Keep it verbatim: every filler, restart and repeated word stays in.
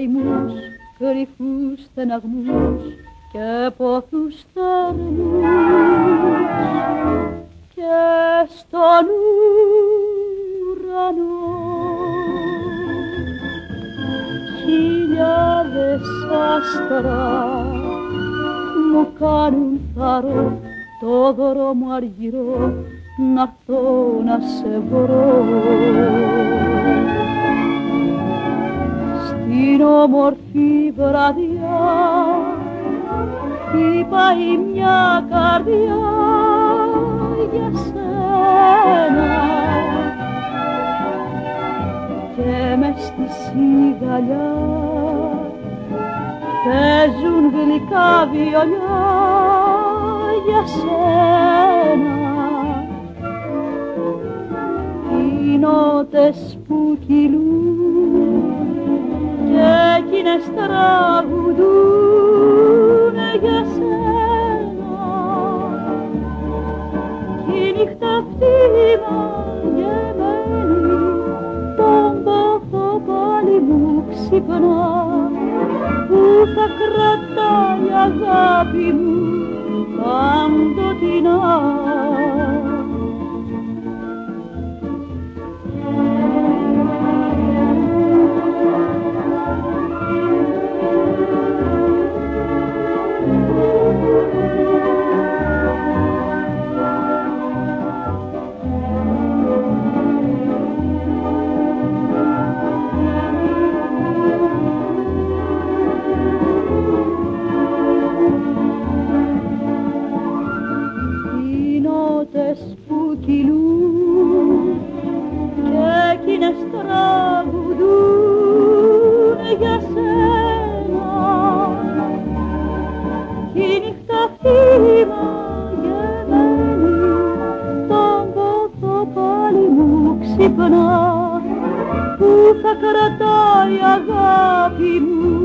καημούς, κρυφούς στεναγμούς και πόθους θερμούς, και στον ουρανό χιλιάδες άστρα μου κάνουν θάρρο το δρόμο αργυρό να'ρθώ να σε βρω. Στην όμορφη βραδιά χτυπάει μια καρδιά για σένα και μες στη σιγαλιά παίζουν γλυκά βιολιά για σένα. Οι νότες που κυλούν και εκείνες τραγουδούν για σένα, κι η νύχτα αυτή μαγεμένη τον πόθο πάλι μου ξυπνά, που θα κρατάει αγάπη μου παντοτινά. Που κυλούν και εκείνες τραγουδούν για σένα, κι η νύχτα αυτή μαγεμένη τον πόθο πάλι μου ξυπνά, που θα κρατάει αγάπη μου